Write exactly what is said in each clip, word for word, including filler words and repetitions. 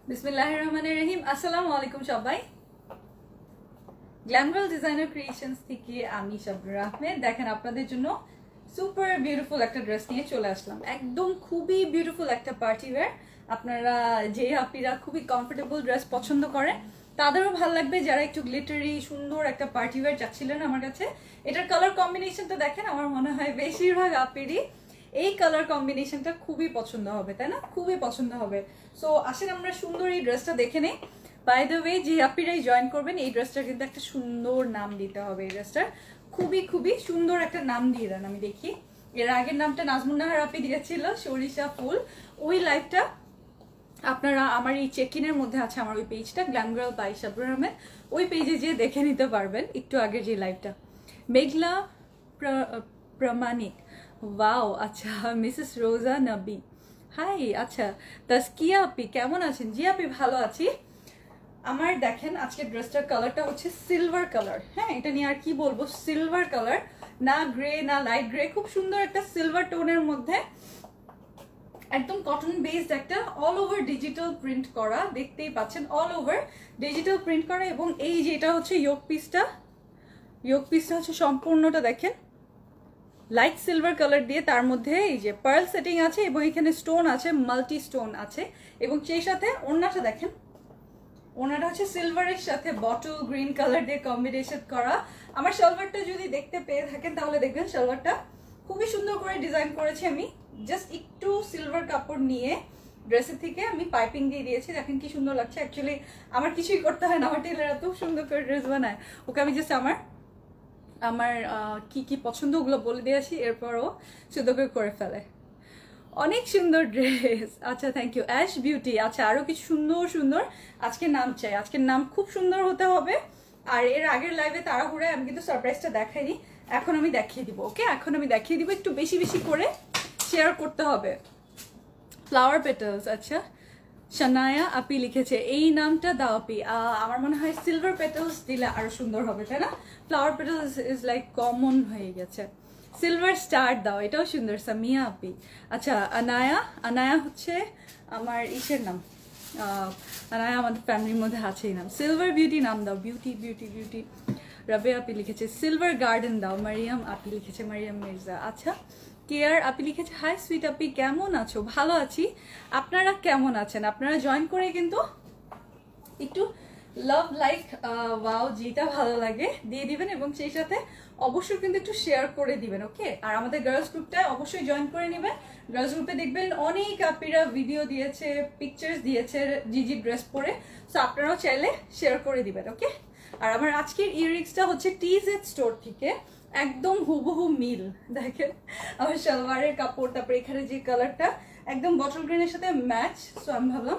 বিসমিল্লাহির রহমানির রহিম। আসসালামু আলাইকুম সবাই। গ্ল্যাম গার্ল ডিজাইনার ক্রিয়েশনস থেকে আমি শাবনুর আহমেদ। দেখেন আপনাদের জন্য সুপার বিউটিফুল একটা ড্রেস নিয়ে চলে আসলাম। একদম খুবই বিউটিফুল একটা পার্টি ওয়্যার। আপনারা যে আপিরা খুবই কমফোর্টেবল ড্রেস পছন্দ করেন তাদেরও ভালো লাগবে, যারা একটু গ্লিটারি সুন্দর একটা পার্টি ওয়্যার চাচ্ছিলেন আমার কাছে। এটার কালার কম্বিনেশনটা দেখেন, আমার মনে হয় বেশিরভাগ আপিরই এই কালার কম্বিনেশনটা খুবই পছন্দ হবে, তাই না? খুবই পছন্দ হবে। সো আসেন আমরা সুন্দর এই ড্রেসটা দেখে নেই। বাই দ্য ওয়ে, যে আপিরাই জয়েন করবেন এই ড্রেসটার কিন্তু একটা সুন্দর নাম দিতে হবে। এই ড্রেসটার খুবই খুবই সুন্দর একটা নাম দিয়ে দেন। আমি দেখি এর আগের নামটা নাজমুন নাহার আপি দিয়েছিল, সরিষা ফুল। ওই লাইভটা আপনারা আমার এই চেক ইনের মধ্যে আছে, আমার ওই পেজটা glam girl by Shabnur Ahmed, ওই পেজে যেয়ে দেখে নিতে পারবেন একটু আগের যে লাইভটা। মেঘলা প্রামাণিক, ওয়াও, আচ্ছা। মিসেস রোজা নবী, হাই। আচ্ছা, তাসকিয়া আপি কেমন আছেন? জি আপি ভালো আছি। আমার দেখেন আজকের ড্রেসটার কালারটা হচ্ছে সিলভার কালার। হ্যাঁ, এটা নিয়ে আর কি বলবো, সিলভার কালার, না গ্রে না লাইট গ্রে, খুব সুন্দর একটা সিলভার টোনের মধ্যে একদম কটন বেসড একটা অল ওভার ডিজিটাল প্রিন্ট করা, দেখতেই পাচ্ছেন অল ওভার ডিজিটাল প্রিন্ট করা। এবং এই যে এটা হচ্ছে ইয়োক পিসটা, ইয়োক পিসটা হচ্ছে সম্পূর্ণটা দেখেন লাইট সিলভার কালার দিয়ে, তার মধ্যে এই যে পার্ল সেটিং আছে এবং এখানে স্টোন আছে, মাল্টি স্টোন আছে। এবং সেই সাথে ওড়নাটা দেখেন, ওড়নাটা হচ্ছে সিলভারের সাথে বটল গ্রিন কালার দিয়ে কম্বিনেশন করা। আমার সালোয়ারটা যদি দেখতে পেয়ে থাকেন তাহলে দেখবেন সালোয়ারটা খুবই সুন্দর করে ডিজাইন করেছি আমি। জাস্ট একটু সিলভার কাপড় নিয়ে ড্রেসের থেকে আমি পাইপিং দিয়ে দিয়েছি, দেখেন কি সুন্দর লাগছে। অ্যাকচুয়ালি আমার কিছুই করতে হয় না, আমার টেলার এত সুন্দর করে ড্রেস বানায়, ওকে আমি জাস্ট আমার আমার কি কি পছন্দ ওগুলো বলে দিয়ে আসি, এরপরও সুন্দর করে করে ফেলে। অনেক সুন্দর ড্রেস, আচ্ছা থ্যাংক ইউ। অ্যাশ বিউটি, আচ্ছা আরো কিছু সুন্দর সুন্দর আজকে নাম চাই, আজকের নাম খুব সুন্দর হতে হবে। আর এর আগের লাইভে তাড়াহুড়ায় আমি কিন্তু সারপ্রাইজটা দেখাইনি, এখন আমি দেখিয়ে দিব। ওকে, এখন আমি দেখিয়ে দিব, একটু বেশি বেশি করে শেয়ার করতে হবে। ফ্লাওয়ার পেটালস, আচ্ছা শানায়া আপি লিখেছে এই নামটা দাও আপি। আমার মনে হয় সিলভার পেটালস দিলে আরো সুন্দর হবে, তাই না? Flower petals is like common হয়ে গেছে। সিলভার স্টার দাও, এটাও সুন্দর, সামিয়া আপি। আচ্ছা আনায়া, আনায়া হচ্ছে আমার ইসের নাম, আনায়া আমাদের ফ্যামিলির মধ্যে আছে এই নাম। সিলভার বিউটি নাম দাও, বিউটি বিউটি বিউটি। রবে আপি লিখেছে সিলভার গার্ডেন দাও। মারিয়াম আপি লিখেছে, মারিয়াম মির্জা। আচ্ছা কেয়ার আপি লিখেছে হাই সুইট আপি কেমন আছো? ভালো আছি, আপনারা কেমন আছেন? আপনারা জয়েন করে কিন্তু একটু লাভ লাইক ওয়াও যেটা ভালো লাগে দিয়ে দিবেন, এবং সেই সাথে অবশ্যই কিন্তু একটু শেয়ার করে দিবেন। ওকে, আর আমাদের গার্লস গ্রুপটায় অবশ্যই জয়েন করে নেবেন। গার্লস গ্রুপে দেখবেন অনেক আপিরা ভিডিও দিয়েছে, পিকচার্স দিয়েছে জিজি ড্রেস পরে, সো আপনারাও চাইলে শেয়ার করে দিবেন। ওকে, আর আমার আজকের ইয়াররিংসটা হচ্ছে টিজেড স্টোর থেকে, একদম হুবহু মিল। দেখেন আমার সালোয়ারের কাপড়, তারপরে এখানে যে কালারটা একদম বটল গ্রিনের সাথে ম্যাচ, সো আমি ভাবলাম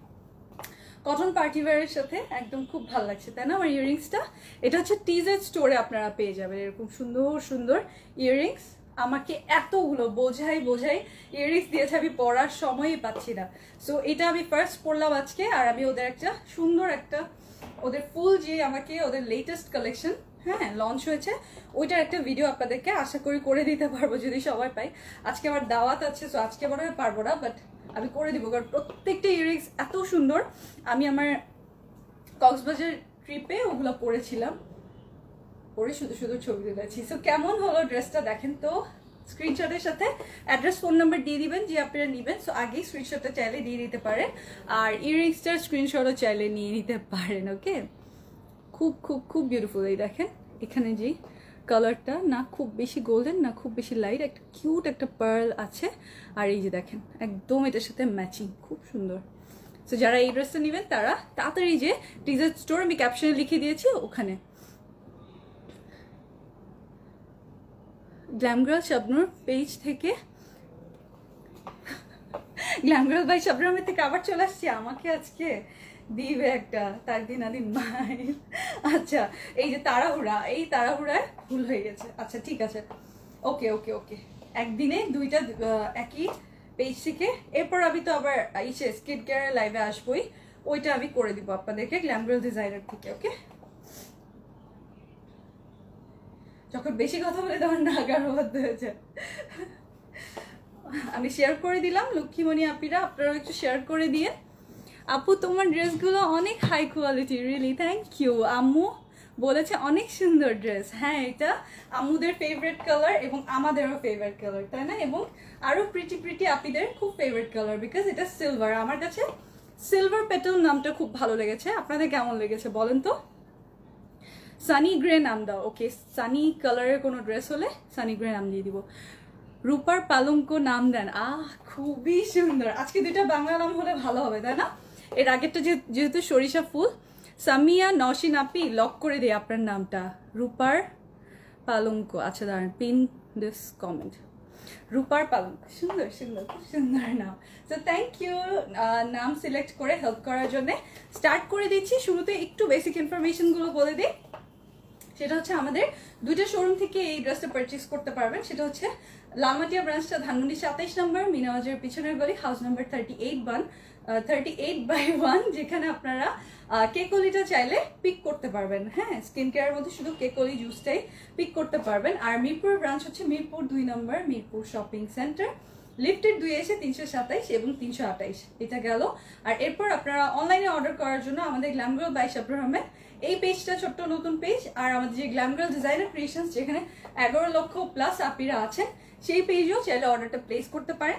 কটন পার্টি ওয়্যারের সাথে একদম খুব ভালো লাগছে, তাই না? আমার ইয়াররিংসটা এটা হচ্ছে টিজেড স্টোরে আপনারা পেয়ে যাবেন এরকম সুন্দর সুন্দর ইয়াররিংস। আমাকে এতগুলো বোঝাই বোঝাই ইয়াররিংস দিয়েছে, আমি পরার সময়ই পাচ্ছি না। সো এটা আমি ফার্স্ট পরলাম আজকে, আর আমি ওদের একটা সুন্দর একটা ওদের ফুল যে আমাকে ওদের লেটেস্ট কালেকশন হ্যাঁ লঞ্চ হয়েছে, ওইটার একটা ভিডিও আপনাদেরকে আশা করি করে দিতে পারবো যদি সবাই পাই। আজকে আমার দাওয়াত আছে, সো আজকে মনে হয় পারবো না, বাট আমি করে দিব, কারণ প্রত্যেকটা ইয়াররিংস এত সুন্দর। আমি আমার কক্সবাজার ট্রিপে ওগুলো পরেছিলাম, পরে শুধু শুধু ছবি তুলেছি। সো কেমন হলো ড্রেসটা দেখেন তো। স্ক্রিনশটের সাথে অ্যাড্রেস ফোন নাম্বার দিয়ে দিবেন যে আপনারা নেবেন, সো আগেই স্ক্রিনশটটা চাইলে দিয়ে দিতে পারেন, আর ইয়াররিংসটার স্ক্রিনশটও চাইলে নিয়ে নিতে পারেন। ওকে, খুব খুব খুব বিউটিফুল। এই দেখেন এখানে যে কালারটা না খুব বেশি গোল্ডেন না খুব বেশি লাইট, একটা কিউট একটা পার্ল আছে, আর এই যে দেখেন একদম এটার সাথে ম্যাচিং, খুব সুন্দর। সো যারা এই ড্রেসটা নেবেন তারা তাড়াতাড়ি যে টিজার স্টোর আমি ক্যাপশনে লিখে দিয়েছি ওখানে। গ্ল্যাম গার্ল শাবনুর পেজ থেকে, glam girl by Shabnur Ahmed থেকে আবার চলে আসছি, আমাকে আজকে দিবে একটা তার দিন আদিন মাইল। আচ্ছা এই যে তাড়াহুড়া, এই তাড়াহুড়ায় ভুল হয়ে গেছে। আচ্ছা ঠিক আছে, ওকে ওকে ওকে, একদিনে দুইটা একই পেজ থেকে। এরপর আমি তো আবার ইসে স্কিন কেয়ারের লাইভে আসবোই, ওইটা আমি করে দিব আপনাদেরকে গ্ল্যাম গার্ল ডিজাইনার থেকে। ওকে, যখন বেশি কথা বলে তখন নাগার মধ্যে হয়েছে। আমি শেয়ার করে দিলাম লক্ষ্মীমণি আপিরা, আপনারাও একটু শেয়ার করে দিয়ে আপু তোমার ড্রেসগুলো অনেক high quality, really thank you. আম্মু বলেছে অনেক সুন্দর ড্রেস। হ্যাঁ, এটা আম্মুদের ফেভারিট কালার এবং আমাদেরও ফেভারিট কালার, তাই না? এবং আরো প্রিটি প্রিটি আপিদের খুব ফেভারিট কালার, বিকজ এটা সিলভার। আমার কাছে সিলভার পেটাল নামটা খুব ভালো লেগেছে। আপনাদের কেমন লেগেছে বলেন তো? সানি গ্রে নাম দাও। ওকে, সানি কালারের কোনো ড্রেস হলে সানি গ্রে নাম দিয়ে দিব। রূপার পালঙ্ক নাম দেন। আহ, খুবই সুন্দর। আজকে দুইটা বাংলা নাম হলে ভালো হবে, তাই না? এর আগেরটা যেহেতু সরিষা ফুল। সামিয়া নওশিন আপি, লক করে দিই আপনার নামটা। রূপার পালঙ্ক। আচ্ছা দাঁড়ান, পিন দিস কমেন্ট। রূপার পালঙ্ক, সুন্দর সুন্দর, খুব সুন্দর নাম। সো থ্যাংক ইউ নাম সিলেক্ট করে হেল্প করার জন্য। স্টার্ট করে দিচ্ছি। শুরুতে একটু বেসিক ইনফরমেশনগুলো বলে দিই। সেটা হচ্ছে আমাদের দুইটা শোরুম থেকে এই ড্রেসটা পারচেস করতে পারবেন। সেটা হচ্ছে লালমাটিয়া ব্রাঞ্চটা ধানমন্ডি সাতাইশ নম্বর, মিনাবাজারের পিছনের গলি, house number thirty eight one thirty eight by one, যেখানে আপনারা কেকলিটা চাইলে পিক করতে পারবেন। হ্যাঁ, স্কিন কেয়ারের মধ্যে শুধু কেকলি জুসটাই পিক করতে পারবেন। আর মিরপুরের ব্রাঞ্চ হচ্ছে মিরপুর দুই নম্বর, মিরপুর শপিং সেন্টার, লিফটেড দুই এসে তিনশো সাতাইশ এবং তিনশো আঠাইশ, এটা গেল। আর এরপর আপনারা অনলাইনে অর্ডার করার জন্য আমাদের গ্ল্যামগার্ল বাই শাবনুর আহমেদ এই পেজটা ছোট্ট নতুন পেজ, আর আমাদের যে গ্ল্যামগার্ল ডিজাইনার ক্রিয়েশনস যেখানে এগারো লক্ষ প্লাস আপিরা আছেন, সেই পেজেও চাইলে অর্ডারটা প্লেস করতে পারেন।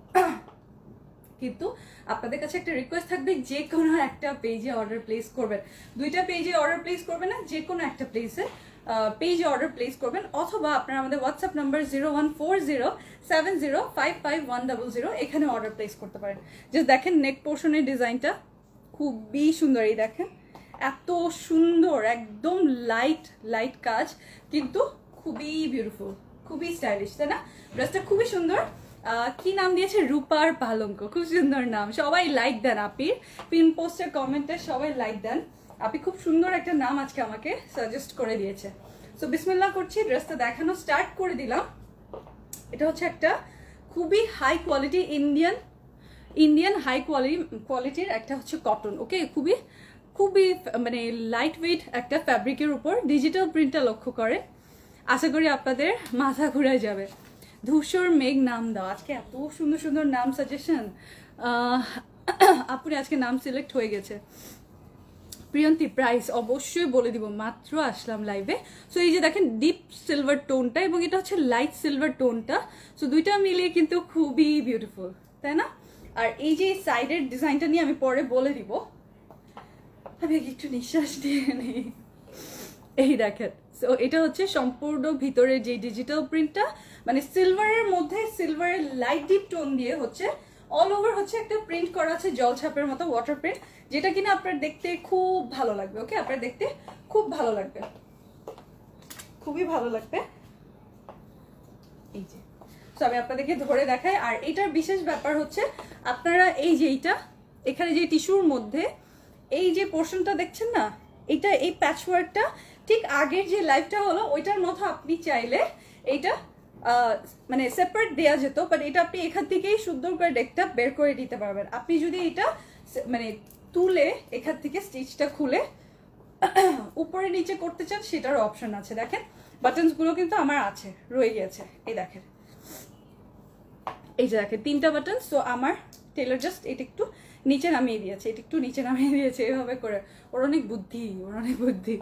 কিন্তু আপনাদের কাছে একটা রিকোয়েস্ট থাকবে, যে কোনো একটা পেজে অর্ডার প্লেস করবেন। দুইটা পেজে অর্ডার প্লেস করবেন না, যে কোনো একটা প্লেসে পেজে অর্ডার প্লেস করবেন। অথবা আপনারা আমাদের WhatsApp number zero one four zero seven zero five five one double zero এখানে অর্ডার প্লেস করতে পারেন। জাস্ট দেখেন নেক পোর্শনের ডিজাইনটা খুবই সুন্দর। এই দেখেন এত সুন্দর, একদম লাইট লাইট কাজ, কিন্তু খুবই বিউটিফুল, খুবই স্টাইলিশ, তাই না? ড্রেসটা খুবই সুন্দর। কি নাম দিয়েছে? রূপার পালঙ্ক। খুব সুন্দর নাম, সবাই লাইক দেন আপির। পিন পোস্টের কমেন্টে সবাই লাইক দেন। আপনি খুব সুন্দর একটা নাম আজকে আমাকে সাজেস্ট করে দিয়েছে। সো বিসমিল্লাহ করছি, ড্রেসটা দেখানো স্টার্ট করে দিলাম। এটা হচ্ছে একটা খুবই high quality Indian Indian high quality কোয়ালিটির একটা হচ্ছে কটন। ওকে, খুবই খুবই মানে লাইট ওয়েট একটা ফ্যাব্রিকের উপর ডিজিটাল প্রিন্টটা লক্ষ্য করে। আশা করি আপনাদের মাথা ঘুরে যাবে। ধূসর মেঘ নাম দাও। আজকে এত সুন্দর সুন্দর নাম সাজেশন, আপুরে আজকে নাম সিলেক্ট হয়ে গেছে। প্রিয়ন্তী প্রাইস অবশ্যই বলে দিব, মাত্র আসলাম লাইভে। সো এই যে দেখেন ডিপ সিলভার টোনটা এবং এটা হচ্ছে লাইট সিলভার টোনটা, সো দুইটা মিলিয়ে কিন্তু খুবই বিউটিফুল, তাই না? আর এই যে সাইডের ডিজাইনটা নিয়ে আমি পরে বলে দিব। আমি একটু নিঃশ্বাস দিয়ে নেই। এই দেখেন, সো এটা হচ্ছে সম্পূর্ণ ভিতরে যে ডিজিটাল প্রিন্টটা, মানে সিলভারের মধ্যে সিলভারের লাইট ডিপ টোন দিয়ে হচ্ছে অল ওভার হচ্ছে একটা প্রিন্ট করা আছে, জলছাপের মতো ওয়াটার প্রিন্ট, যেটা কিনা আপনার দেখতে খুব ভালো লাগবে। ওকে, আপনার দেখতে খুব ভালো লাগবে, খুবই ভালো লাগবে। এই যে সো আমি আপনাদেরকে ধরে দেখাই। আর এটার বিশেষ ব্যাপার হচ্ছে আপনারা এই যে এইটা এখানে যে টিস্যুর মধ্যে এই যে পোর্শনটা দেখছেন না, এটা এই প্যাচওয়ার্কটা ঠিক আগের যে লাইফটা হলো ওইটার মতো আপনি চাইলে এইটা মানে সেপারেট দেওয়া যেত, বাট এটা আপনি এখান থেকেই সুন্দর করে ডেকটা বের করে দিতে পারবেন। আপনি যদি এটা মানে তুলে এখান থেকে স্টিচটা খুলে উপরে নিচে করতে চান, সেটারও অপশন আছে। দেখেন বাটনস গুলো কিন্তু আমার আছে, রয়ে গেছে। এই দেখেন, এই যে দেখেন তিনটা বাটন। সো আমার টেলার জাস্ট এটা একটু নিচে নামিয়ে দিয়েছে, এটা একটু নিচে নামিয়ে দিয়েছে এভাবে করে। ওর অনেক বুদ্ধি, ওর অনেক বুদ্ধি।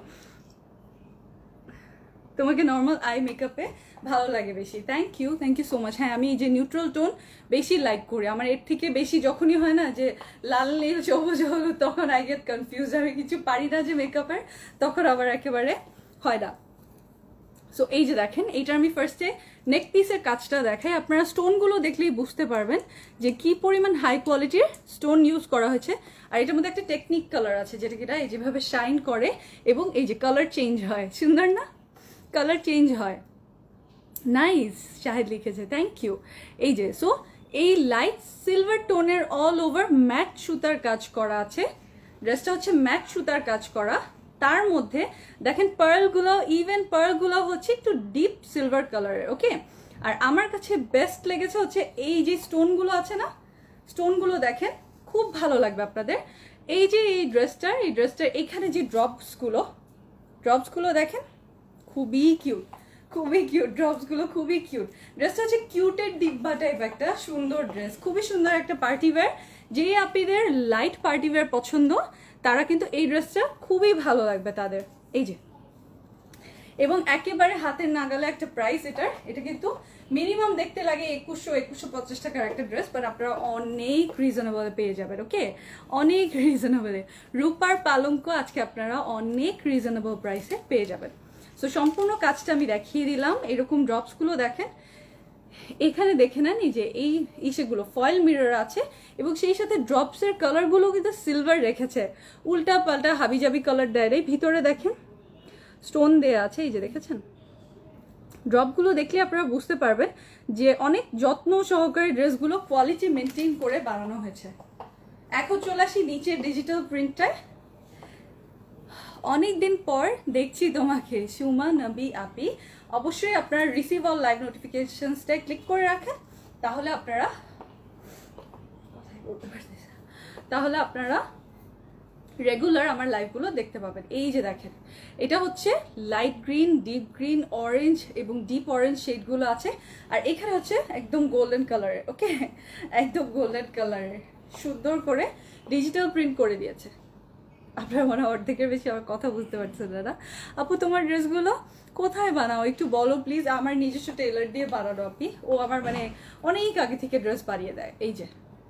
তোমাকে নর্মাল আই মেকআপে ভালো লাগে বেশি। Thank you, thank you so much. হ্যাঁ, আমি এই যে নিউট্রাল টোন বেশি লাইক করি। আমার এর থেকে বেশি যখনই হয় না যে লাল নীল সবুজ হলুদ, তখন আই গেট কনফিউজ। আমি কিছু পারি না যে মেকআপের, তখন আবার একেবারে হয় না। সো এই যে দেখেন, এইটা আমি ফার্স্টে নেক পিসের কাজটা দেখাই। আপনারা স্টোনগুলো দেখলেই বুঝতে পারবেন যে কি পরিমাণ হাই কোয়ালিটির স্টোন ইউজ করা হয়েছে। আর এটার মধ্যে একটা টেকনিক কালার আছে, যেটা কিনা এই যেভাবে শাইন করে এবং এই যে কালার চেঞ্জ হয়। সুন্দর না? কালার চেঞ্জ হয়। নাইস, শাহেদ লিখেছে, থ্যাংক ইউ। এই যে সো এই লাইট সিলভার টোনের অল ওভার ম্যাট সুতার কাজ করা আছে। ড্রেসটা হচ্ছে ম্যাট সুতার কাজ করা, তার মধ্যে দেখেন পার্লগুলো, ইভেন পার্লগুলো হচ্ছে একটু ডিপ সিলভার কালারের। ওকে, আর আমার কাছে বেস্ট লেগেছে হচ্ছে এই যে স্টোনগুলো আছে না, স্টোনগুলো দেখেন খুব ভালো লাগবে আপনাদের। এই যে এই ড্রেসটার এই ড্রেসটার এখানে যে ড্রপসগুলো ড্রপসগুলো দেখেন খুবই কিউট, খুবই কিউট ড্রপসগুলো, খুবই কিউট। ড্রেসটা হচ্ছে কিউটের ডিব্বা টাইপ একটা সুন্দর ড্রেস, খুবই সুন্দর একটা পার্টি ওয়্যার, যে আপিদের লাইট পার্টি ওয়্যার পছন্দ তারা কিন্তু এই ড্রেসটা খুবই ভালো লাগবে তাদের। এই যে, এবং একেবারে হাতের নাগালে একটা প্রাইস এটার। এটা কিন্তু মিনিমাম দেখতে লাগে একুশশো একুশশো পঞ্চাশ টাকার একটা ড্রেস, বাট আপনারা অনেক রিজনেবলে পেয়ে যাবেন। ওকে, অনেক রিজনেবলে রূপার পালঙ্ক আজকে আপনারা অনেক রিজনেবল প্রাইসে পেয়ে যাবেন। সো সম্পূর্ণ কাজটা আমি দেখিয়ে দিলাম। এরকম ড্রপসগুলো দেখেন, এখানে দেখে নেন এই যে এই ইসেগুলো ফয়েল মিরর আছে এবং সেই সাথে ড্রপসের কালারগুলো কিন্তু সিলভার রেখেছে, উল্টা পাল্টা হাবিজাবি কালার দেয়। ভিতরে দেখেন স্টোন দেয়া আছে, এই যে দেখেছেন। ড্রপগুলো দেখলে আপনারা বুঝতে পারবেন যে অনেক যত্ন সহকারে ড্রেসগুলো কোয়ালিটি মেনটেন করে বানানো হয়েছে। এখন চলে আসি নিচের ডিজিটাল প্রিন্টটায়। অনেকদিন পর দেখছি তোমাকে সুমা নবী আপি। অবশ্যই আপনারা রিসিভ অল লাইভ নোটিফিকেশনসটায় ক্লিক করে রাখেন, তাহলে আপনারা তাহলে আপনারা রেগুলার আমার লাইভগুলো দেখতে পাবেন। এই যে দেখেন, এটা হচ্ছে light green, deep green, orange এবং ডিপ অরেঞ্জ শেডগুলো আছে। আর এখানে হচ্ছে একদম গোল্ডেন কালারের, ওকে, একদম গোল্ডেন কালারের সুন্দর করে ডিজিটাল প্রিন্ট করে দিয়েছে। আপনারা মনে হয় অর্ধেকের বেশি আমার কথা বুঝতে পারছেন দাদা। আপু তোমার ড্রেসগুলো কোথায় বানাও একটু বলো প্লিজ। আমার নিজস্ব টেলার দিয়ে বানানো আপনি, ও আমার মানে অনেক আগে থেকে ড্রেস বানিয়ে দেয়। এই যে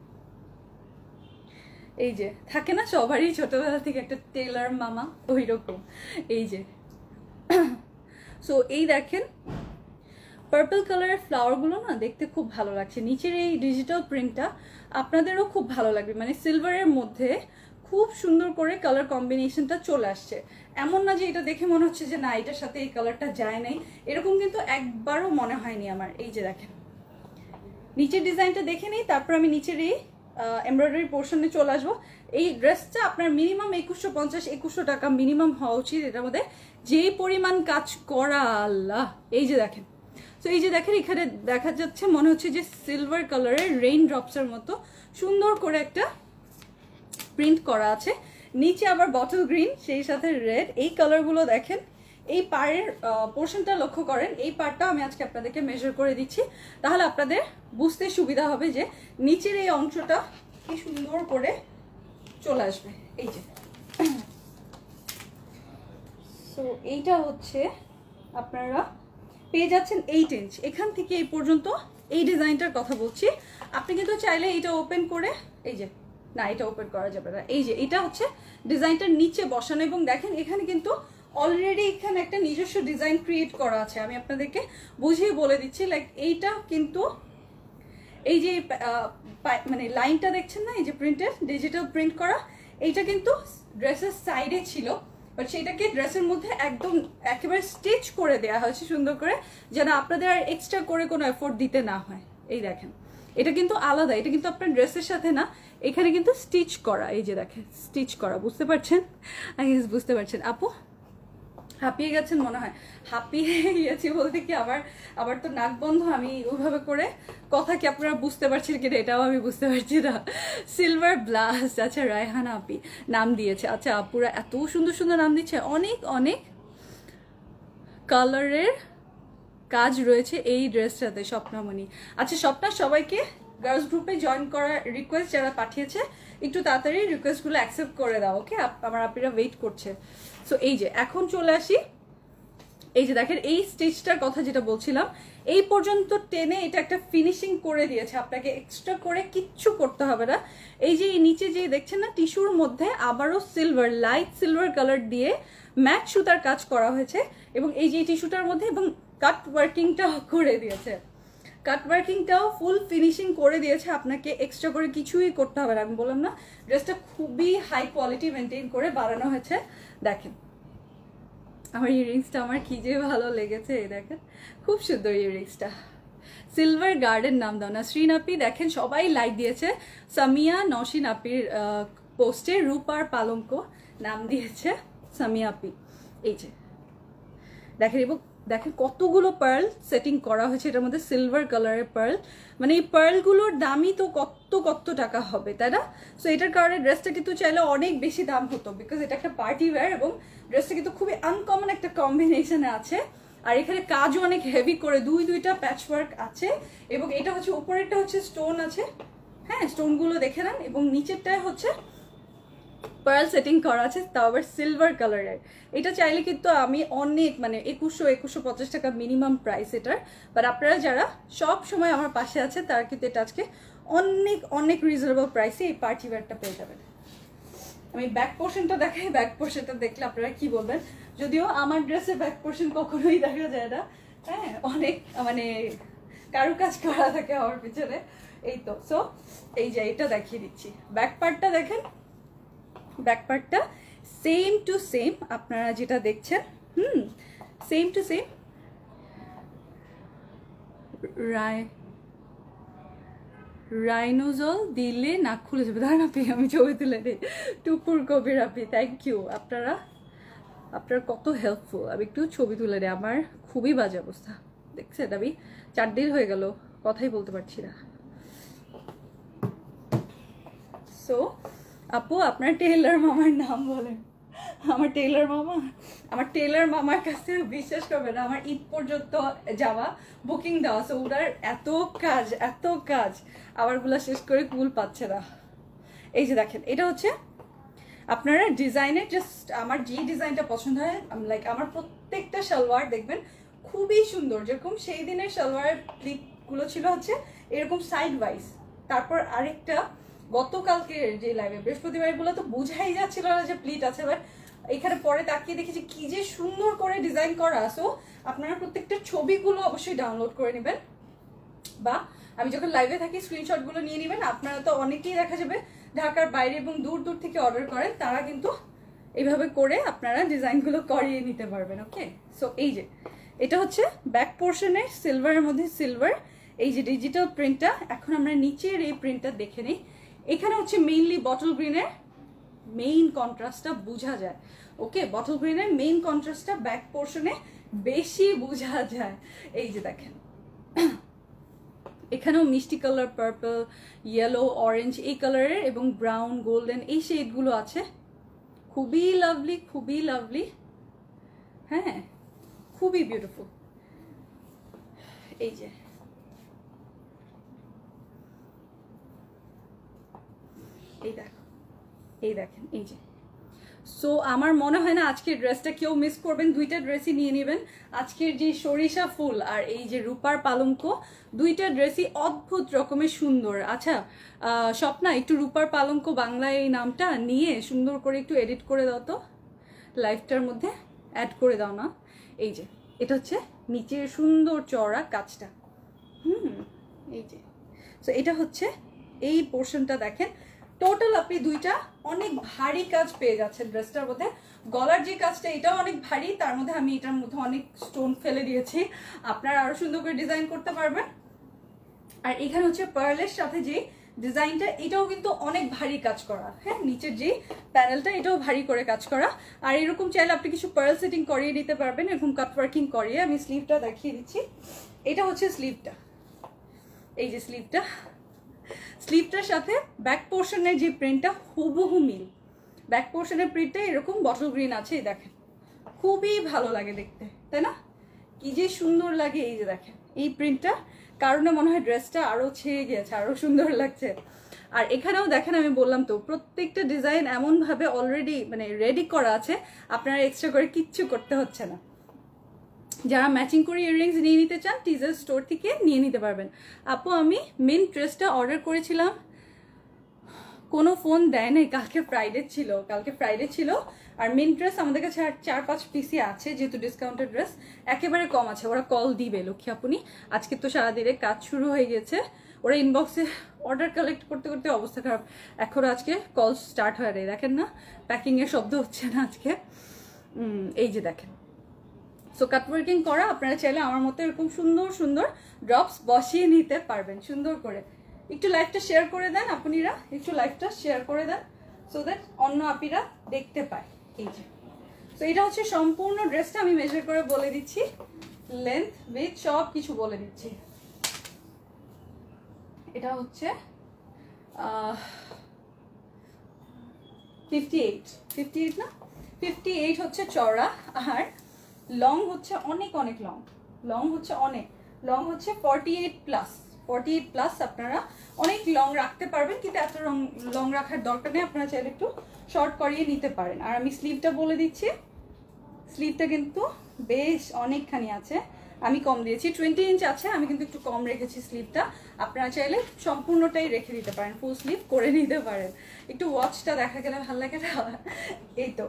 এই যে থাকে না সবারই ছোটবেলা থেকে একটা টেলার মামা, ওই রকম। এই যে সো এই দেখেন পার্পল কালারের ফ্লাওয়ারগুলো না দেখতে খুব ভালো লাগছে। নিচের এই ডিজিটাল প্রিন্টটা আপনাদেরও খুব ভালো লাগবে, মানে সিলভারের মধ্যে খুব সুন্দর করে কালার কম্বিনেশনটা চলে আসছে। এমন না যে এটা দেখে মনে হচ্ছে যে না এটার সাথে এই কালারটা যায় নাই, এরকম কিন্তু একবারও মনে হয়নি আমার। এই যে দেখেন নিচের ডিজাইনটা দেখে নিই, তারপর আমি নিচের এই এমব্রয়ডারি পোর্শনে চলে আসবো। এই ড্রেসটা আপনার মিনিমাম একুশশো পঞ্চাশ একুশশো টাকা মিনিমাম হওয়া উচিত। এটার মধ্যে যে পরিমাণ কাজ করা, আল্লাহ। এই যে দেখেন, তো এই যে দেখেন এখানে দেখা যাচ্ছে মনে হচ্ছে যে সিলভার কালারের রেইন ড্রপসের মতো সুন্দর করে একটা প্রিন্ট করা আছে। নিচে আবার বটল গ্রিন, সেই সাথে রেড। এই কালারগুলো দেখেন, এই পাড়ের পোর্শনটা লক্ষ্য করেন। এই পার্টটা আমি আজকে আপনাদেরকে মেজার করে দিচ্ছি, তাহলে আপনাদের বুঝতে সুবিধা হবে যে নিচের এই অংশটা কি সুন্দর করে চলে আসবে। এই যে সো এইটা হচ্ছে আপনারা পেয়ে যাচ্ছেন এইট ইঞ্চ। এখান থেকে এই পর্যন্ত এই ডিজাইনটার কথা বলছি। আপনি কিন্তু চাইলে এটা ওপেন করে, এই যে না এটা ওপেন করা যাবে না, এই যে এটা হচ্ছে ডিজাইনটার নিচে বসানো। এবং দেখেন এখানে কিন্তু অলরেডি এখানে একটা নিজস্ব ডিজাইন ক্রিয়েট করা আছে। আমি আপনাদেরকে বুঝিয়ে বলে দিচ্ছি, লাইক এইটা কিন্তু এই যে মানে লাইনটা দেখছেন না, এই যে প্রিন্টের ডিজিটাল প্রিন্ট করা, এইটা কিন্তু ড্রেসের সাইডে ছিল, বাট সেটাকে ড্রেসের মধ্যে একদম একেবারে স্টিচ করে দেওয়া হয়েছে সুন্দর করে, যেন আপনাদের আর এক্সট্রা করে কোনো এফোর্ট দিতে না হয়। এই দেখেন এটা কিন্তু আলাদা, এটা কিন্তু আপনার ড্রেসের সাথে না, এখানে কিন্তু স্টিচ করা। এই যে দেখেন স্টিচ করা, বুঝতে পারছেন? আই গেস বুঝতে পারছেন। আপু হাঁপিয়ে গেছেন মনে হয়। হাঁপিয়ে গিয়েছি বলতে কি আবার আবার তো নাক বন্ধ, আমি ওইভাবে করে কথা কি আপনারা বুঝতে পারছেন কিনা এটাও আমি বুঝতে পারছি না। সিলভার ব্লাস্ট, আচ্ছা রায়হানা আপি নাম দিয়েছে। আচ্ছা আপুরা এত সুন্দর সুন্দর নাম দিচ্ছে। অনেক অনেক কালারের কাজ রয়েছে এই ড্রেসটাতে স্বপ্নামণি। আচ্ছা স্বপ্না সবাইকে গার্লস গ্রুপে জয়েন করার রিকোয়েস্ট যারা পাঠিয়েছে একটু তাড়াতাড়ি রিকোয়েস্টগুলো অ্যাকসেপ্ট করে দাও, ওকে? আমার আপিরা ওয়েট করছে। সো এই যে এখন চলে আসি, এই যে দেখেন এই স্টিচটার কথা যেটা বলছিলাম, এই পর্যন্ত টেনে এটা একটা ফিনিশিং করে দিয়েছে, আপনাকে এক্সট্রা করে কিচ্ছু করতে হবে না। এই যে নিচে যে দেখছেন না টিস্যুর মধ্যে আবারও সিলভার লাইট সিলভার কালার দিয়ে ম্যাট সুতার কাজ করা হয়েছে, এবং এই যে টিস্যুটার মধ্যে এবং কাট ওয়ার্কিংটা করে দিয়েছে, কাট ওয়ার্কিংটাও ফুল ফিনিশিং করে দিয়েছে, আপনাকে এক্সট্রা করে কিছুই করতে হবে না। আমি বললাম না ড্রেসটা খুবই হাই কোয়ালিটি মেনটেন করে বানানো হয়েছে। দেখেন আমার ইয়াররিংসটা আমার কি যে ভালো লেগেছে, এই দেখেন খুব সুন্দর ইয়াররিংসটা। সিলভার গার্ডেন নাম দাও না শ্রীন আপি। দেখেন সবাই লাইক দিয়েছে, সামিয়া নওশিন আপির পোস্টে রূপার পালঙ্ক নাম দিয়েছে সামিয়া আপি। এই যে দেখেন, এবং দেখেন কতগুলো পার্ল সেটিং করা হয়েছে এটার মধ্যে, সিলভার কালারের পার্ল, মানে এই পার্লগুলোর দামই তো কত কত টাকা হবে, তাই না? সো এটার কারণে ড্রেসটা কিন্তু চাইলে অনেক বেশি দাম হতো, বিকজ এটা একটা পার্টি ওয়্যার এবং ড্রেসটা কিন্তু খুবই আনকমন একটা কম্বিনেশনে আছে। আর এখানে কাজও অনেক হেভি করে দুই দুইটা প্যাচ ওয়ার্ক আছে, এবং এটা হচ্ছে উপরেরটা হচ্ছে স্টোন আছে, হ্যাঁ, স্টোনগুলো দেখে নেন। এবং নিচেরটায় হচ্ছে পার্ল সেটিং করা আছে, তাও আবার সিলভার কালারের। এটা চাইলে কিন্তু আমি অনেক মানে একুশশো একুশশো পঞ্চাশ টাকা মিনিমাম প্রাইস এটার, বাট আপনারা যারা সব সময় আমার পাশে আছে তারা কিন্তু এটা আজকে অনেক অনেক রিজনেবল প্রাইসে এই পার্টি ওয়্যারটা পেয়ে যাবেন। আমি ব্যাক পোর্শনটা দেখাই, ব্যাক পোর্শনটা দেখলে আপনারা কি বলবেন, যদিও আমার ড্রেসে ব্যাক পোর্শন কখনোই দেখা যায় না, হ্যাঁ অনেক মানে কারুকাজ করা থাকে আমার পিছনে। এই তো সো এই যে এটা দেখিয়ে দিচ্ছি, ব্যাক পার্টটা দেখেন, ব্যাক পার্টটা সেম টু সেম আপনারা যেটা দেখছেন, হুম সেম টু সেম। রায় রাইনোজল দিলে নাক খুলে যাবে, ধরেন আপনি আমি ছবি তুলে দিই। টুকুর কবির আপনি, থ্যাংক ইউ। আপনারা আপনার কত হেল্পফুল। আমি একটু ছবি তুলে দিই, আমার খুবই বাজে অবস্থা দেখছেন, আমি চার দিন হয়ে গেল কথাই বলতে পারছি না। সো আপু আপনার টেইলার মামার নাম বলেন। আমার টেইলার মামা, আমার টেইলার মামার কাছে বিশ্বাস করবেন আমার ঈদ পর্যন্ত যাওয়া বুকিং দেওয়া, সো ওনার এত কাজ এত কাজ আবারগুলো শেষ করে কুল পাচ্ছে না। এই যে দেখেন, এটা হচ্ছে আপনারা ডিজাইনের জাস্ট আমার যে ডিজাইনটা পছন্দ হয়, লাইক আমার প্রত্যেকটা সালোয়ার দেখবেন খুবই সুন্দর, যেরকম সেই দিনের সালোয়ারের প্লিটগুলো ছিল হচ্ছে এরকম সাইড ওয়াইজ। তারপর আরেকটা গতকালকে যে লাইভে বৃহস্পতিবারগুলো তো বোঝাই যাচ্ছিল না যে প্লিট আছে, বাট এখানে পরে তাকিয়ে দেখেছি কি যে সুন্দর করে ডিজাইন করা। সো আপনারা প্রত্যেকটা ছবিগুলো অবশ্যই ডাউনলোড করে নেবেন, বা আমি যখন লাইভে থাকি স্ক্রিনশটগুলো নিয়ে নেবেন। আপনারা তো অনেকেই দেখা যাবে ঢাকার বাইরে এবং দূর দূর থেকে অর্ডার করেন, তারা কিন্তু এইভাবে করে আপনারা ডিজাইনগুলো করিয়ে নিতে পারবেন। ওকে, সো এই যে এটা হচ্ছে ব্যাক পোর্শনের সিলভারের মধ্যে সিলভার, এই যে ডিজিটাল প্রিন্টটা। এখন আমরা নিচের এই প্রিন্টটা দেখে নিই। এখানে হচ্ছে মেইনলি বটল গ্রিনের মেইন কন্ট্রাস্টটা বোঝা যায়। ওকে, বটল গ্রিনের মেইন কন্ট্রাস্টটা ব্যাক পোর্শনে বেশি বোঝা যায়। এই যে দেখেন এখানেও মিষ্টি কালার, পার্পল, ইয়েলো, অরেঞ্জ এই কালারের এবং ব্রাউন, গোল্ডেন এই শেডগুলো আছে। খুবই লাভলি, খুবই লাভলি, হ্যাঁ খুবই বিউটিফুল। এই যে এই দেখো, এই দেখেন, এই যে। সো আমার মনে হয় না আজকের ড্রেসটা কেউ মিস করবেন, দুইটা ড্রেসই নিয়ে নেবেন। আজকের যে সরিষা ফুল আর এই যে রূপার পালঙ্ক, দুইটা ড্রেসই অদ্ভুত রকমের সুন্দর। আচ্ছা স্বপ্না, একটু রূপার পালঙ্ক বাংলায় এই নামটা নিয়ে সুন্দর করে একটু এডিট করে দাও তো, লাইভটার মধ্যে অ্যাড করে দাও না। এই যে এটা হচ্ছে নিচের সুন্দর চওড়া কাজটা, হুম এই যে। সো এটা হচ্ছে এই পোর্শনটা দেখেন, টোটাল আপনি দুইটা অনেক ভারী কাজ পেয়ে যাচ্ছেন ড্রেসটার মধ্যে। গলার যে কাজটা এটাও অনেক ভারী, তার মধ্যে আমি এটার মধ্যে অনেক স্টোন ফেলে দিয়েছি, আপনারা আরো সুন্দর করে ডিজাইন করতে পারবেন। আর এখানে হচ্ছে পার্লের সাথে যে ডিজাইনটা, এটাও কিন্তু অনেক ভারী কাজ করা, হ্যাঁ নিচের যে প্যানেলটা এটাও ভারী করে কাজ করা। আর এরকম চাইলে আপনি কিছু পার্ল সেটিং করিয়ে নিতে পারবেন, এরকম কাটওয়ার্কিং করিয়ে। আমি স্লিভটা দেখিয়ে দিচ্ছি, এটা হচ্ছে স্লিভটা, এই যে স্লিভটা, স্লিভটার সাথে ব্যাক পোর্শনের যে প্রিন্টটা হুবহু মিল। ব্যাক পোর্শনের প্রিন্টটা এরকম বটল গ্রিন আছে, দেখেন খুবই ভালো লাগে দেখতে, তাই না? কি যে সুন্দর লাগে। এই যে দেখেন এই প্রিন্টটা কারণে মনে হয় ড্রেসটা আরো ছেয়ে গিয়েছে, আরো সুন্দর লাগছে। আর এখানেও দেখেন আমি বললাম তো প্রত্যেকটা ডিজাইন এমন ভাবে অলরেডি মানে রেডি করা আছে, আপনারা এক্সট্রা করে কিচ্ছু করতে হচ্ছে না। যারা ম্যাচিং করে ইয়াররিংস নিয়ে নিতে চান টিজার স্টোর থেকে নিয়ে নিতে পারবেন। আপু আমি মেন ড্রেসটা অর্ডার করেছিলাম, কোনো ফোন দেয় নাই, কালকে ফ্রাইডে ছিল, কালকে ফ্রাইডে ছিল। আর মেন ড্রেস আমাদের কাছে আর চার পাঁচ পিসি আছে, যেহেতু ডিসকাউন্টেড ড্রেস একেবারে কম আছে। ওরা কল দিবে লক্ষ্মী আপনি, আজকে তো সারাদিনে কাজ শুরু হয়ে গেছে, ওরা ইনবক্সে অর্ডার কালেক্ট করতে করতে অবস্থা খারাপ। এখনও আজকে কল স্টার্ট হয় রে, দেখেন না প্যাকিংয়ের শব্দ হচ্ছে না আজকে। এই যে দেখেন, সো কাটওয়ার্কিং করা, আপনারা চাইলে আমার মতো এরকম সুন্দর সুন্দর ড্রপস বসিয়ে নিতে পারবেন সুন্দর করে। একটু লাইভটা শেয়ার করে দেন আপনিরা, একটু লাইভটা শেয়ার করে দেন সো দ্যাট অন্য আপিরা দেখতে পায়। এই যে তো এটা হচ্ছে সম্পূর্ণ ড্রেসটা, আমি মেজার করে বলে দিচ্ছি, লেন্থ উইথ সব কিছু বলে দিচ্ছি। এটা হচ্ছে ফিফটি এইট ফিফটি এইট না ফিফটি এইট হচ্ছে চওড়া, আর লং হচ্ছে অনেক অনেক লং, লং হচ্ছে অনেক লং হচ্ছে forty eight plus forty eight plus আপনারা অনেক লং রাখতে পারবেন, কিন্তু এত লং লং রাখার দরকার নেই, আপনারা চাইলে একটু শর্ট করিয়ে নিতে পারেন। আর আমি স্লিভটা বলে দিচ্ছি, স্লিভটা কিন্তু বেশ অনেকখানি আছে, আমি কম দিয়েছি, টোয়েন্টি ইঞ্চ আছে, আমি কিন্তু একটু কম রেখেছি স্লিভটা। আপনারা চাইলে সম্পূর্ণটাই রেখে দিতে পারেন, ফুল স্লিভ করে নিতে পারেন। একটু ওয়াচটা দেখা গেলে ভালো লাগে না? এই তো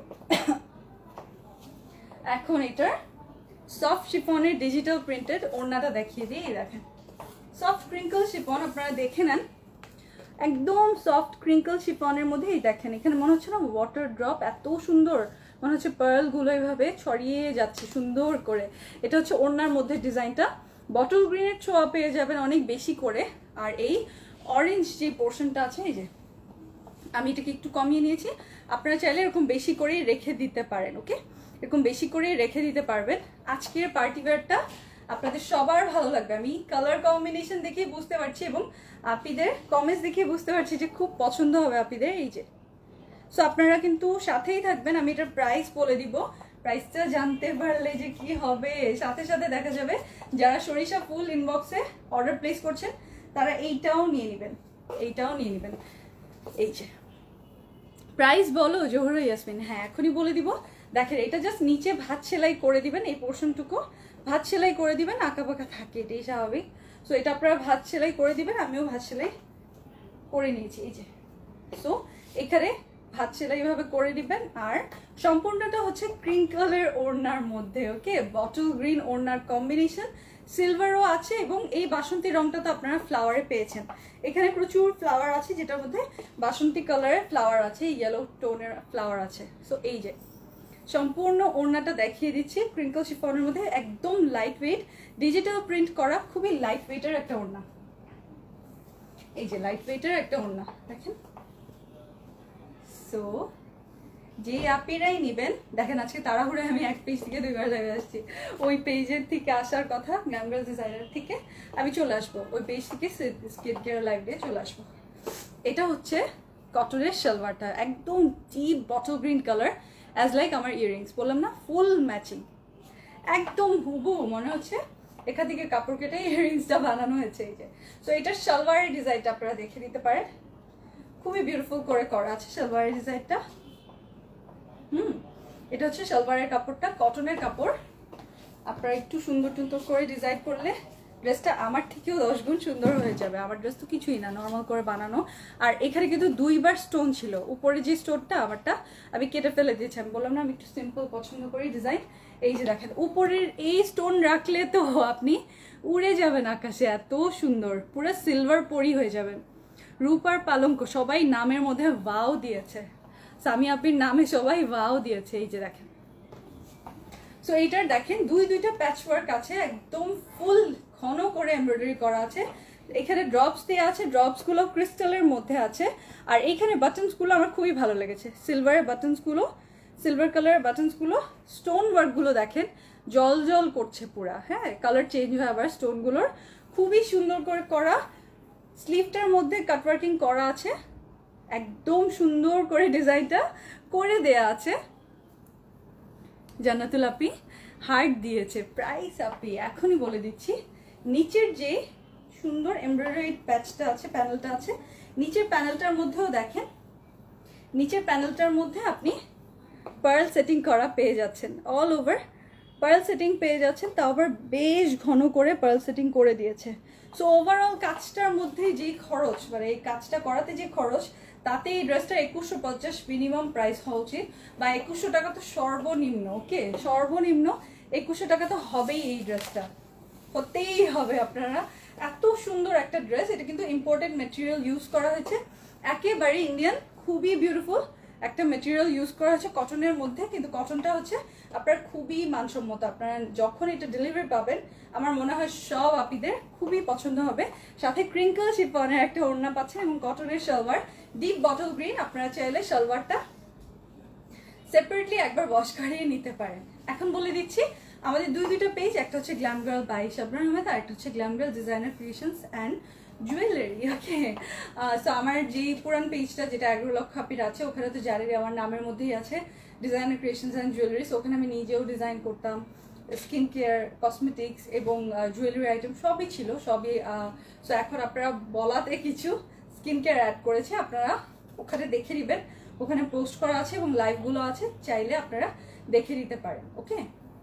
এখন এটার সফট শিফনের ডিজিটাল প্রিন্টেড ওড়নাটা দেখিয়ে দিই। দেখেন সফট ক্রিঙ্কল শিফন, আপনারা দেখে নেন, একদম সফট ক্রিঙ্কল শিফনের মধ্যে এই দেখেন এখানে মনে হচ্ছে না ওয়াটার ড্রপ, এত সুন্দর মনে হচ্ছে পার্লগুলো এইভাবে ছড়িয়ে যাচ্ছে সুন্দর করে। এটা হচ্ছে ওড়নার মধ্যে ডিজাইনটা, বটল গ্রিনের ছোঁয়া পেয়ে যাবেন অনেক বেশি করে। আর এই অরেঞ্জ যে পোর্শনটা আছে, এই যে আমি এটাকে একটু কমিয়ে নিয়েছি, আপনারা চাইলে এরকম বেশি করেই রেখে দিতে পারেন। ওকে, এরকম বেশি করে রেখে দিতে পারবেন। আজকের পার্টি ওয়্যারটা আপনাদের সবার ভালো লাগবে, আমি কালার কম্বিনেশন দেখে বুঝতে পারছি এবং আপিদের কমেন্টস দেখে বুঝতে পারছি যে খুব পছন্দ হবে আপিদের। এই যে সো আপনারা কিন্তু সাথেই থাকবেন, আমি এটার প্রাইস বলে দিব, প্রাইসটা জানতে পারলে যে কি হবে, সাথে সাথে দেখা যাবে যারা সরিষা ফুল ইনবক্সে অর্ডার প্লেস করছেন তারা এইটাও নিয়ে নেবেন, এইটাও নিয়ে নেবেন। এই যে প্রাইস বলো জোহরা ইয়াসমিন, হ্যাঁ এখনই বলে দিব। দেখেন এটা জাস্ট নিচে ভাঁজ সেলাই করে দিবেন, এই পোর্শনটুকু ভাঁজ সেলাই করে দিবেন, আঁকা বাঁকা থাকে এটাই স্বাভাবিক। সো এটা আপনারা ভাঁজ সেলাই করে দিবেন, আমিও ভাঁজ সেলাই করে নিয়েছি। এই যে সো এখানে ভাঁজ সেলাই ভাবে করে দিবেন। আর সম্পূর্ণটা হচ্ছে ক্রিঙ্কলের ওড়নার মধ্যে, ওকে, বটল গ্রিন ওড়নার কম্বিনেশন, সিলভারও আছে এবং এই বাসন্তী রংটা তো আপনারা ফ্লাওয়ারে পেয়েছেন, এখানে প্রচুর ফ্লাওয়ার আছে, যেটার মধ্যে বাসন্তী কালারের ফ্লাওয়ার আছে, ইয়েলো টোনের ফ্লাওয়ার আছে। সো এই যে সম্পূর্ণ ওড়নাটা দেখিয়ে দিচ্ছি ক্রিঙ্কল শিফনের মধ্যে, একদম লাইট ওয়েট ডিজিটাল প্রিন্ট করা, খুবই লাইট ওয়েটের একটা ওড়না। এই যে লাইট ওয়েটের একটা ওড়না দেখেন। সো যে আপিরাই নেবেন, দেখেন আজকে তাড়াহুড়ে আমি এক পেজ থেকে দুইবার যাবে আসছি, ওই পেজের থেকে আসার কথা গ্ল্যাম গার্লস ডিজাইনার থেকে আমি চলে আসবো, ওই পেজ থেকে স্কিন কেয়ার লাইভ ডে চলে আসবো। এটা হচ্ছে কটনের সালোয়ারটা, একদম deep bottle green colour, as like আমার ইয়াররিংস, বললাম না ফুল ম্যাচিং, একদম হুবহু মনে হচ্ছে এখান থেকে কাপড় কেটে ইয়াররিংসটা বানানো হয়েছে। এই যে সো এটার সালোয়ারের ডিজাইনটা আপনারা দেখে নিতে পারেন, খুবই বিউটিফুল করে করা আছে সালোয়ারের ডিজাইনটা। হুম এটা হচ্ছে সালোয়ারের কাপড়টা, কটনের কাপড়, আপনারা একটু সুন্দর টুন্দর করে ডিজাইন করলে ড্রেসটা আমার থেকেও দশ গুণ সুন্দর হয়ে যাবে। আমার ড্রেস তো কিছুই না, নর্মাল করে বানানো। আর এখানে কিন্তু দুইবার স্টোন ছিল, উপরে যে স্টোনটা আমারটা আমি কেটে ফেলে দিয়েছি, আমি বললাম না আমি একটু সিম্পল পছন্দ করি ডিজাইন। এই যে দেখেন উপরের এই স্টোন রাখলে তো আপনি উড়ে যাবেন আকাশে, এত সুন্দর, পুরো সিলভার পরি হয়ে যাবেন। রূপার পালঙ্ক, সবাই নামের মধ্যে ওয়াও দিয়েছে, সামি আপির নামে সবাই ওয়াও দিয়েছে। এই যে দেখেন, সো এইটার দেখেন দুই দুইটা প্যাচ ওয়ার্ক আছে, একদম ফুল ঘন করে এমব্রয়ডারি করা আছে, এখানে ড্রপস দেওয়া আছে, ড্রপসগুলো ক্রিস্টালের মধ্যে আছে। আর এইখানে বাটনসগুলো আমার খুবই ভালো লেগেছে, সিলভারের বাটনসগুলো, সিলভার কালারের বাটনসগুলো, স্টোন ওয়ার্কগুলো দেখেন জল জল করছে পুরা, হ্যাঁ কালার চেঞ্জ হয় আবার স্টোনগুলোর, খুবই সুন্দর করে করা। স্লিভটার মধ্যে কাটওয়ার্কিং করা আছে, একদম সুন্দর করে ডিজাইনটা করে দেয়া আছে। জান্নাতুল আপি হার্ট দিয়েছে, প্রাইস আপি এখনই বলে দিচ্ছি। নিচের যে সুন্দর এমব্রয়ডারি প্যাচটা আছে, প্যানেলটা আছে, নিচের প্যানেলটার মধ্যেও দেখেন, নিচের প্যানেলটার মধ্যে আপনি পার্ল সেটিং করা পেয়ে যাচ্ছেন, অল ওভার পার্ল সেটিং পেয়ে যাচ্ছেন, তাও আবার বেশ ঘন করে পার্ল সেটিং করে দিয়েছে। সো ওভারঅল কাজটার মধ্যে যেই খরচ, মানে এই কাজটা করাতে যে খরচ, তাতে এই ড্রেসটা একুশশো পঞ্চাশ মিনিমাম প্রাইস হওয়া উচিত, বা একুশশো টাকা তো সর্বনিম্ন, ওকে সর্বনিম্ন একুশশো টাকা তো হবেই, এই ড্রেসটা হতেই হবে। আপনারা এত সুন্দর একটা ড্রেস, এটা কিন্তু ইম্পোর্টেড মেটেরিয়াল ইউজ করা হয়েছে, একেবারে ইন্ডিয়ান, খুবই বিউটিফুল একটা মেটেরিয়াল ইউজ করা হয়েছে কটনের মধ্যে, কিন্তু কটনটা হচ্ছে আপনার খুবই মানসম্মত। আপনারা যখন এটা ডেলিভারি পাবেন আমার মনে হয় সব আপিদের খুবই পছন্দ হবে। সাথে ক্রিঙ্কল শিফনের একটা ওড়না পাচ্ছেন এবং কটনের সালোয়ার, ডিপ বটল গ্রিন, আপনারা চাইলে সালোয়ারটা সেপারেটলি একবার ওয়াশ করিয়ে নিতে পারেন। এখন বলে দিচ্ছি আমাদের দুই দুইটা পেজ, একটা হচ্ছে glam girl by Shabnar Ahmed, আর একটা হচ্ছে glam girl designer creations and jewellery, okay. So আমার যে পুরান পেজটা যেটা এগারো লক্ষ আপির আছে, ওখানে তো জারি আমার নামের মধ্যেই আছে ডিজাইনার ক্রিয়েশনস অ্যান্ড জুয়েলারি, ওখানে আমি নিজেও ডিজাইন করতাম, স্কিন কেয়ার, কসমেটিক্স এবং জুয়েলারি আইটেম সবই ছিল, সবই। সো এখন আপনারা বলাতে কিছু স্কিন কেয়ার অ্যাড করেছে, আপনারা ওখানে দেখে নেবেন, ওখানে পোস্ট করা আছে এবং লাইভগুলো আছে, চাইলে আপনারা দেখে নিতে পারেন। ওকে,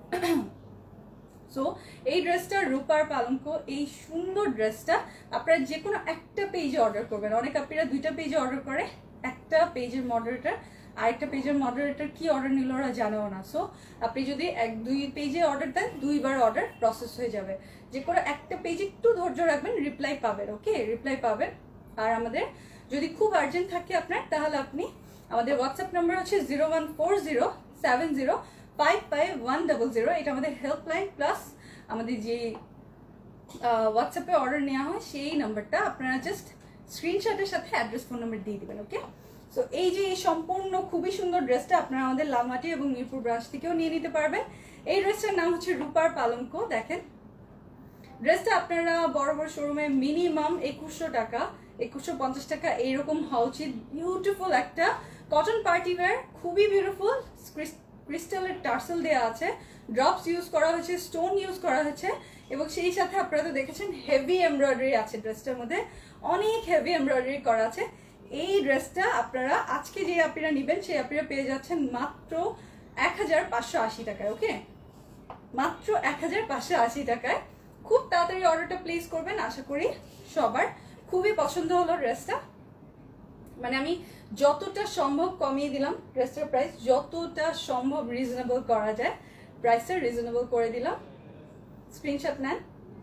সো এই ড্রেসটা রূপার পালঙ্ক, এই সুন্দর ড্রেসটা আপনারা যে কোনো একটা পেজে অর্ডার করবেন। অনেক আপনারা দুইটা পেজে অর্ডার করে, একটা পেজের মডারেটর আরেকটা পেজের মডারেটর কি অর্ডার নিল ওরা জানেও না। সো আপনি যদি এক দুই পেজে অর্ডার দেন, দুইবার অর্ডার প্রসেস হয়ে যাবে। যে কোনো একটা পেজে একটু ধৈর্য রাখবেন, রিপ্লাই পাবেন। ওকে, রিপ্লাই পাবেন। আর আমাদের যদি খুব আর্জেন্ট থাকে আপনার, তাহলে আপনি আমাদের হোয়াটসঅ্যাপ নাম্বার হচ্ছে zero one four zero seven zero five five one double zero, এটা আমাদের হেল্পলাইন, প্লাস আমাদের যে হোয়াটসঅ্যাপে অর্ডার নেওয়া হয় সেই নাম্বারটা আপনারা জাস্ট স্ক্রিনশটের সাথে অ্যাড্রেস, ফোন নাম্বার দিয়ে দিবেন। ওকে, সো এই যে এই সম্পূর্ণ খুবই সুন্দর ড্রেসটা আপনারা আমাদের লালমাটি এবং মিরপুর ব্রাঞ্চ থেকেও নিয়ে নিতে পারবেন। এই ড্রেসটার নাম হচ্ছে রূপার পালঙ্ক। দেখেন ড্রেসটা আপনারা বড় বড় শোরুমে মিনিমাম একুশশো টাকা, একুশশো পঞ্চাশ টাকা এইরকম হওয়া উচিত। বিউটিফুল একটা কটন পার্টি ওয়্যার, খুবই বিউটিফুল। ক্রিস্টালের টার্সেল দেওয়া আছে, ড্রপস ইউজ করা হয়েছে, স্টোন ইউজ করা হয়েছে, এবং সেই সাথে আপনারা তো দেখেছেন হেভি এমব্রয়ডারি আছে ড্রেসটার মধ্যে, অনেক হেভি এমব্রয়ডারি করা আছে। এই ড্রেসটা আপনারা আজকে যে আপনারা নেবেন সেই আপনারা পেয়ে যাচ্ছেন মাত্র এক হাজার পাঁচশো আশি টাকায়। ওকে, মাত্র এক হাজার পাঁচশো আশি টাকায়। খুব তাড়াতাড়ি অর্ডারটা প্লেস করবেন, আশা করি সবার খুবই পছন্দ হলো ড্রেসটা। মানে আমি যতটা সম্ভব কমিয়ে দিলাম ড্রেসটার প্রাইস, যতটা সম্ভব রিজনেবল করা যায় প্রাইসটা রিজনেবল করে দিলাম। স্ক্রিনশট নেন।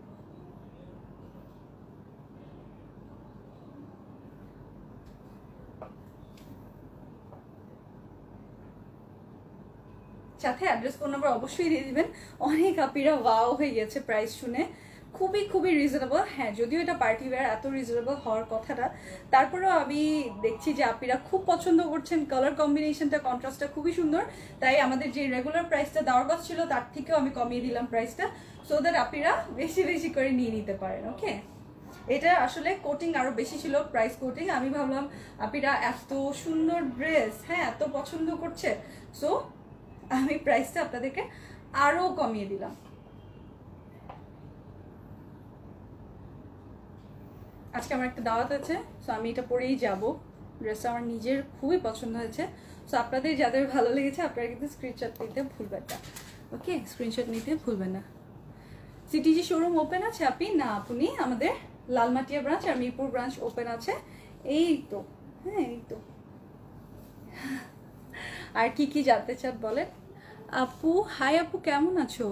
সাথে অ্যাড্রেস, ফোন নাম্বার অবশ্যই দিয়ে দিবেন। অনেক আপিরা ওয়াও হয়ে গেছে প্রাইস শুনে, খুবই খুবই রিজনেবল। হ্যাঁ, যদিও এটা পার্টি ওয়্যার, এত রিজনেবল হওয়ার কথাটা, তারপরেও আমি দেখছি যে আপিরা খুব পছন্দ করছেন। কালার কম্বিনেশনটা, কন্ট্রাস্টটা খুবই সুন্দর, তাই আমাদের যে রেগুলার প্রাইসটা দেওয়ার কথা ছিল তার থেকেও আমি কমিয়ে দিলাম প্রাইসটা, সো দ্যাট আপিরা বেশি বেশি করে নিয়ে নিতে পারেন। ওকে, এটা আসলে কোটিং আরো বেশি ছিল, প্রাইস কোটিং। আমি ভাবলাম আপিরা এত সুন্দর ড্রেস, হ্যাঁ এত পছন্দ করছে, সো আমি প্রাইসটা আপনাদেরকে আরো কমিয়ে দিলাম। আজকে আমার একটা দাওয়াত আছে, সো আমি এটা পরেই যাব। ড্রেসটা আমার নিজের খুবই পছন্দ হয়েছে, সো আপনাদের যাদের ভালো লেগেছে আপনারা কিন্তু স্ক্রিনশট নিতে ভুলবেন না। ওকে, স্ক্রিনশট নিতে ভুলবেন না। সিটিজি শোরুম ওপেন আছে আপনি? না, আপনি আমাদের লালমাটিয়া ব্রাঞ্চ আর মিরপুর ব্রাঞ্চ ওপেন আছে। এই তো, হ্যাঁ এই তো। আর কি কি জানতে চান বলেন। আপু হাই, আপু কেমন আছো?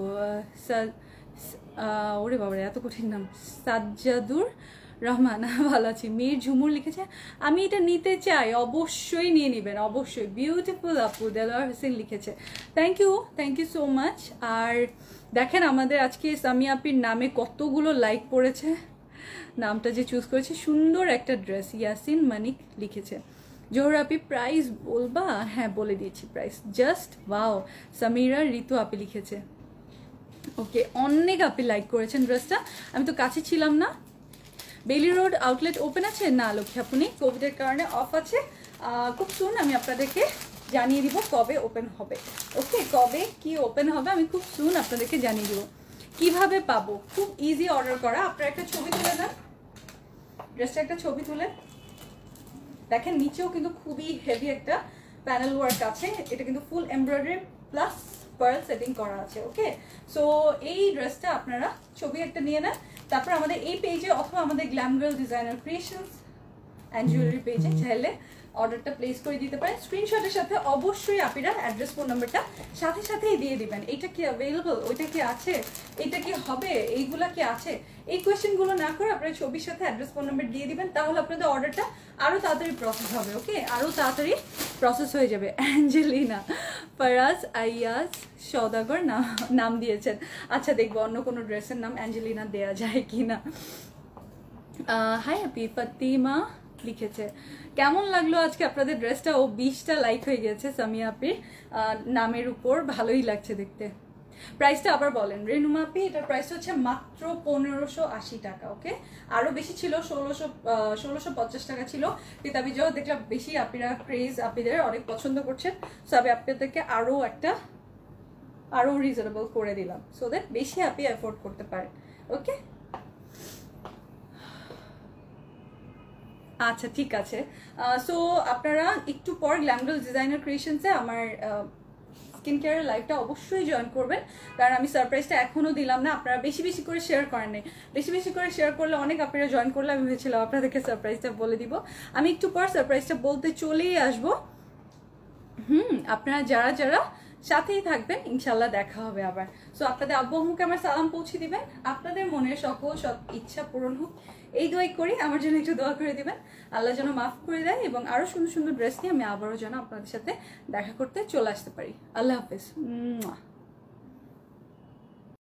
ওরে বাবারে এত কঠিন নাম। সাজ্জাদুর রহমান, ভালো আছি। মীর ঝুমুর লিখেছে আমি এটা নিতে চাই, অবশ্যই নিয়ে নেবেন, অবশ্যই। বিউটিফুল আপু দেলোয়ার হোসেন লিখেছে, thank you, thank you so much. আর দেখেন আমাদের আজকে সামিয়া আপির নামে কতগুলো লাইক পড়েছে, নামটা যে চুজ করেছে, সুন্দর একটা ড্রেস। ইয়াসিন মানিক লিখেছে। জোহর আপি প্রাইস বলবা? হ্যাঁ বলে দিয়েছি price, just wow. Samira Ritu আপি লিখেছে। ওকে, অনেক আপি লাইক করেছেন ড্রেসটা, আমি তো কাছে ছিলাম না। বেলি রোড আউটলেট ওপেন আছে? না লক্ষ্মী আপনি, কোভিডের কারণে অফ আছে। খুব সুন আমি আপনাদেরকে জানিয়ে দিব কবে ওপেন হবে। ওকে, কবে কি ওপেন হবে আমি খুব সুন আপনাদেরকে জানিয়ে দিব। কিভাবে পাবো? খুব ইজি অর্ডার করা। আপনারা একটা ছবি তুলে দেন, ড্রেসটা একটা ছবি তুলে দেখেন, নিচেও কিন্তু খুবই হেভি একটা প্যানেল ওয়ার্ক আছে। এটা কিন্তু full embroidery plus pearl setting করা আছে। ওকে, সো এই ড্রেসটা আপনারা ছবি একটা নিয়ে নেন, তারপর আমাদের এই পেজে অথবা আমাদের glam girl designer creations and jewellery পেজে চাইলে অর্ডারটা প্লেস করে দিতে পারেন। স্ক্রিনশটের সাথে অবশ্যই আপনারা অ্যাড্রেস, ফোন নাম্বারটা সাথে সাথেই দিয়ে দিবেন। এইটা কি অ্যাভেলেবল, ওইটা কি আছে, এটা কি হবে, এইগুলা কি আছে, এই কোয়েশ্চেনগুলো না করে আপনারা ছবির সাথে অ্যাড্রেস, ফোন নাম্বার দিয়ে দিবেন, তাহলে আপনাদের অর্ডারটা আরও তাড়াতাড়ি প্রসেস হবে। ওকে, আরও তাড়াতাড়ি প্রসেস হয়ে যাবে। অ্যাঞ্জেলিনা ফারাজ আইয়াজ সওদাগর নাম নাম দিয়েছেন। আচ্ছা দেখবো অন্য কোনো ড্রেসের নাম অ্যাঞ্জেলিনা দেয়া যায় কি না। হাই হ্যাপি ফাতিমা লিখেছে, কেমন লাগলো আজকে আপনাদের ড্রেসটা? ও বিশটা লাইক হয়ে গেছে সামিয়া আপির নামের উপর, ভালোই লাগছে দেখতে। প্রাইসটা আবার বলেন রেনুমা আপি। এটার প্রাইস হচ্ছে মাত্র পনেরোশো আশি টাকা। ওকে, আরো বেশি ছিল, ষোলোশো ষোলোশো পঞ্চাশ টাকা ছিল, কিন্তু আমি যখন দেখলাম বেশি আপিরা ক্রেজ, আপিদের অনেক পছন্দ করছেন, সো আমি আপনাদেরকে আরো একটা আরও রিজনেবল করে দিলাম, সো দ্যাট বেশি আপনি অ্যাফোর্ড করতে পারেন। ওকে, আচ্ছা ঠিক আছে। সো আপনারা একটু পর গ্ল্যামডল ডিজাইনার ক্রিয়েশনসে আমার স্কিন কেয়ারের লাইভটা অবশ্যই জয়েন করবেন, কারণ আমি সারপ্রাইজটা এখনও দিলাম না। আপনারা বেশি বেশি করে শেয়ার করেন নাই, বেশি বেশি করে শেয়ার করলে অনেক আপনারা জয়েন করলে আমি ভেবেছিলাম আপনাদেরকে সারপ্রাইজটা বলে দিব। আমি একটু পর সারপ্রাইজটা বলতে চলেই আসবো। হুম, আপনারা যারা যারা সাথেই থাকবেন ইনশাল্লাহ দেখা হবে আবার। সো আপনাদের আব্বু আম্মুকে আমার সালাম পৌঁছে দিবেন, আপনাদের মনের সকল সব ইচ্ছা পূরণ হোক এই দোয়াই করি। আমার জন্য একটু দোয়া করে দিবেন, আল্লাহ যেন মাফ করে দেয় এবং আরও সুন্দর সুন্দর ড্রেস নিয়ে আমি আবারও যেন আপনাদের সাথে দেখা করতে চলে আসতে পারি। আল্লাহ হাফেজ।